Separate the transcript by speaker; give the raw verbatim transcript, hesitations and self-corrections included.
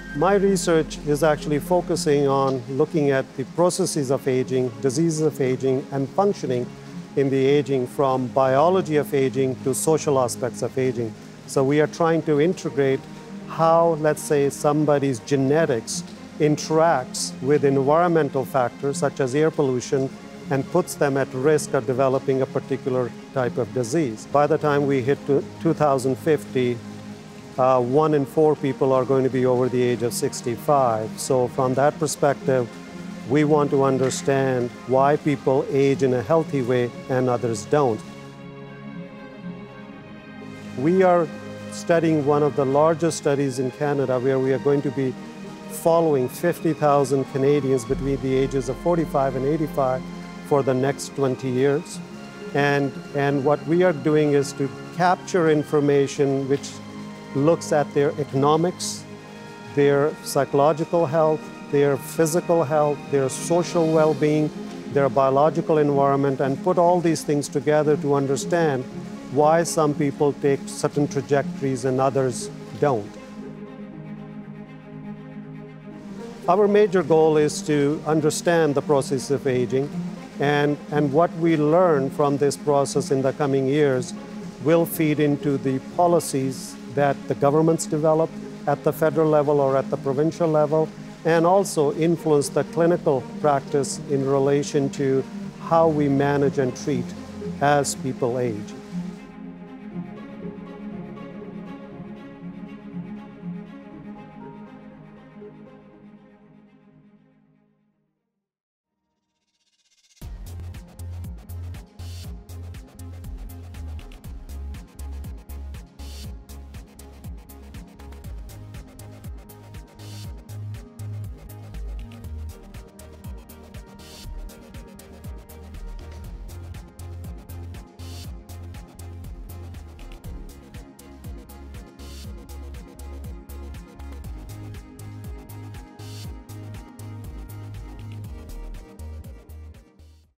Speaker 1: My research is actually focusing on looking at the processes of aging, diseases of aging, and functioning in the aging, from biology of aging to social aspects of aging. So we are trying to integrate how, let's say, somebody's genetics interacts with environmental factors such as air pollution and puts them at risk of developing a particular type of disease. By the time we hit two thousand fifty, uh, one in four people are going to be over the age of sixty-five. So from that perspective, we want to understand why people age in a healthy way and others don't. We are studying one of the largest studies in Canada, where we are going to be following fifty thousand Canadians between the ages of forty-five and eighty-five for the next twenty years. And, and what we are doing is to capture information which looks at their economics, their psychological health, their physical health, their social well-being, their biological environment, and put all these things together to understand why some people take certain trajectories and others don't. Our major goal is to understand the process of aging, and, and what we learn from this process in the coming years will feed into the policies that the governments develop at the federal level or at the provincial level, and also influence the clinical practice in relation to how we manage and treat as people age.